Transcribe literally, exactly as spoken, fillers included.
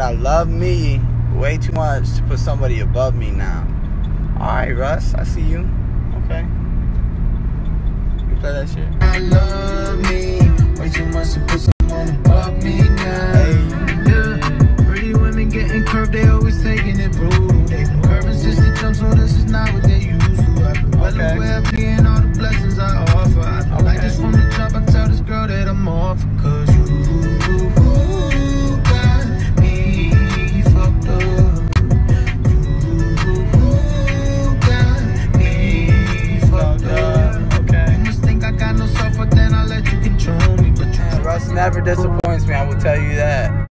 I love me way too much to put somebody above me now. Alright, Russ, I see you. Okay. You play that shit. I love me way too much to put someone above me now. Hey. Yeah. Pretty women getting curved, they always taking it brutal. Curving sister jump, so this is not what they used to. I've been well Okay. aware of being all the blessings I offer. I don't Okay. like this from the jump. I tell this girl that I'm off, cause you got me fucked up. You got me fucked up. Okay. You must think I got no self, but then I let you control me. But you Russ never disappoints me, I will tell you that.